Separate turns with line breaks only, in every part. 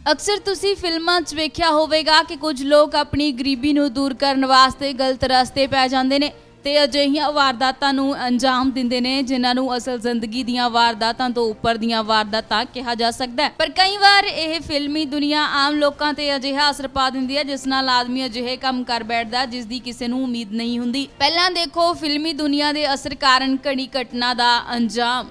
अक्सर तुसी फिल्मां 'च वेख्या होवेगा कि कुछ लोग अपनी गरीबी नूं दूर करन वास्ते गलत रस्ते पै जांदे ने ते अजिहियां वारदातां नूं अंजाम दिंदे ने जिन्हां नूं असल जिंदगी दीयां वारदातां तो उपर दीयां वारदातां कहा जा सकदा है। पर कई बार यह फिल्मी दुनिया आम लोकां ते अजिहा असर पा दिंदी है जिस नाल आदमी अजिहे काम कर बैठदा जिस दी किसी नूं उम्मीद नहीं हुंदी। पहलां देखो फिल्मी दुनिया दे असर कारण घड़ी घटना दा अंजाम।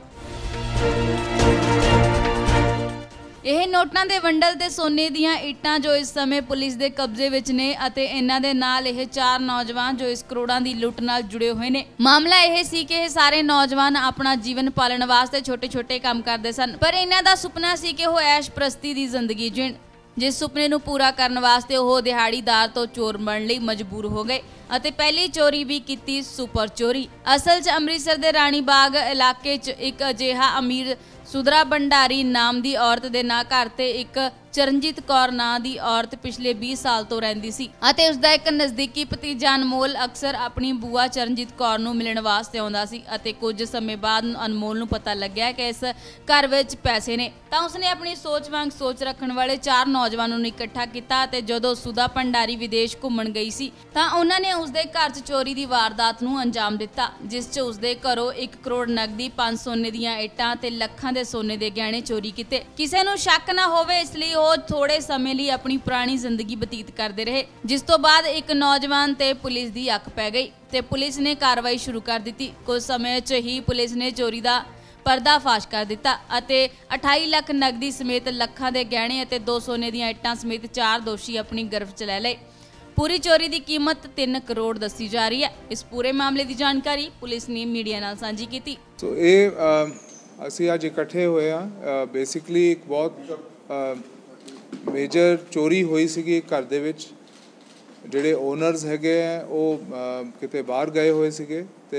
यह नोटां दे वंडल ते सोने दीयां इट्टां जो इस समय पुलिस दे कब्जे विच ने अते इन्हां दे नाल यह 4 नौजवान जो इस करोड़ां दी लुट नाल जुड़े हुए ने। मामला यह सी कि यह सारे नौजवान अपना जीवन पालन वास्ते छोटे छोटे काम करदे सन पर इन्हां दा सुपना सी कि वो ऐश प्रस्ती दी जिंदगी जीण। जिस सुपने नूं पूरा करन वास्ते वो दिहाड़ीदार तो चोर बनण लई मजबूर हो गए अते पहली चोरी भी कीती सुपर चोरी। असल च अमृतसर दे राणी बाग इलाके च एक अजिहा अमीर सुधरा भंडारी नाम दी औरत दे ना घर ते एक चरणजीत कौर नां दी औरत पिछले 20 साल तो रहिंदी सी अते उसदा एक नज़दीकी भतीजा अनमोल अक्सर अपनी बुआ चरणजीत कौर नूं मिलण वास्ते आउंदा सी अते कुछ समय बाद अनमोल नूं पता लग्या कि इस घर विच पैसे ने तां उसने अपनी सोच वांग सोच रखण वाले 4 नौजवानों नूं इकट्ठा कीता अते जदों सुधा भंडारी विदेश घुम्मण गई सी तां उन्हां ने उसदे घर च चोरी दी वारदात नूं अंजाम दिता जिस च उसदे घरों 1 करोड़ नगदी 5 सोने दीयां इट्टां ते लखां दे सोने दे गहणे चोरी कीते। किसी नूं शक ना होवे इसलिए थोड़े समय लिए अपनी पुरानी जिंदगी बतीत करते रहे जिस तो बाद एक नौजवान ते पुलिस दी अख पै गई ते पुलिस ने कार्रवाई शुरू कर दी। कुछ समय च ही पुलिस ने चोरी का पर्दाफाश कर दिता अते 28 लाख नगदी समेत लखां दे गहणे अते 2 सोने दीयां इट्टां समेत 4 दोषी अपनी गिरफ्त च लै लए। पूरी चोरी की कीमत 3 करोड़ दसी जा रही है। इस पूरे मामले की जानकारी पुलिस ने मीडिया नाल साझी की।
तो ਅਸੀਂ ਅੱਜ इकट्ठे ਹੋਏ ਆ बेसिकली एक बहुत मेजर चोरी हुई सी घर दे विच जिहड़े ओनर्स हैगे वो किते बाहर गए हुए सीगे ते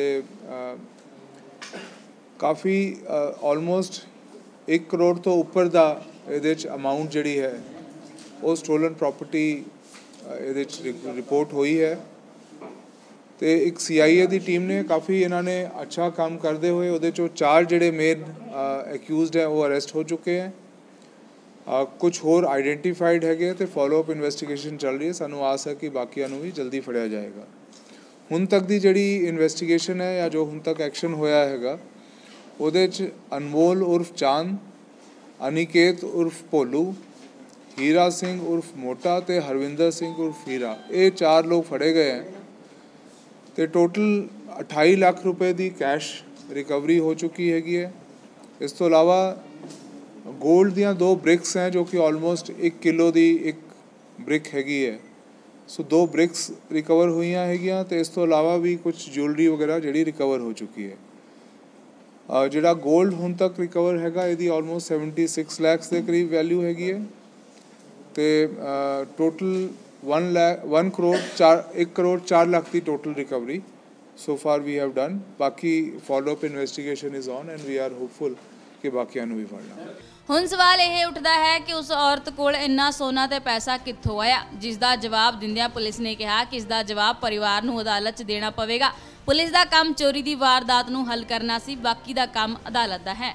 काफ़ी ऑलमोस्ट 1 करोड़ तो उपर दा इहदे च अमाउंट जिहड़ी है वो स्टोलन प्रॉपर्टी इहदे च रिपोर्ट हुई है तो एक CIA की टीम ने काफ़ी इन्होंने अच्छा काम करते हुए उहदे चों 4 जिहड़े मेन एक्यूज़ड हैं वो अरेस्ट हो चुके हैं। कुछ होर आइडेंटिफाइड है तो फॉलोअप इन्वेस्टिगेशन चल रही है। सानू आस है कि बाकियां नूं भी जल्दी फड़िया जाएगा। हुण तक की जिहड़ी इन्वेस्टिगेशन है या जो हुण तक एक्शन होया हैगा उहदे च अनमोल उर्फ चांद, अनिकेत उर्फ भोलू, हीरा सिंह उर्फ मोटा ते हरविंदर सिंह उर्फ हीरा ये 4 लोग फड़े गए हैं तो टोटल 28 लाख रुपए की कैश रिकवरी हो चुकी हैगी है। इस तो अलावा गोल्ड दियाँ 2 ब्रिक्स हैं जो कि ऑलमोस्ट 1 किलो की एक ब्रिक हैगी है। सो 2 ब्रिक्स रिकवर हुई हैगियां तो इस तो अलावा भी कुछ ज्वेलरी वगैरह जी रिकवर हो चुकी है। जिहड़ा गोल्ड हुण तक रिकवर हैगा इहदी ऑलमोस्ट 76 लैक्स के करीब वैल्यू हैगी है तो टोटल 1 करोड़ 4 लाख की total recovery so far we have done. बाकी follow up investigation is on and we are hopeful कि बाकियां नूं भी फड़ना।
हुण सवाल यह उठता है कि उस औरत कोल इन्ना सोना ते पैसा कित्थों आया जिसका जवाब दिंदियां पुलिस ने कहा कि इसका जवाब परिवार नूं अदालत च देना पवेगा। पुलिस का काम चोरी की वारदात नूं हल करना सी, बाकी का काम अदालत का है।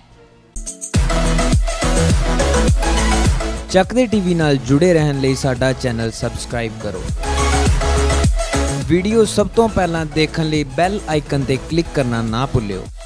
ਚੱਕਦੇ ਟੀਵੀ ਨਾਲ जुड़े रहने ਲਈ ਸਾਡਾ ਚੈਨਲ ਸਬਸਕ੍ਰਾਈਬ करो। वीडियो सब तो पहला देखने ਲਈ ਬੈਲ ਆਈਕਨ ਤੇ क्लिक करना ना भुल्लिओ।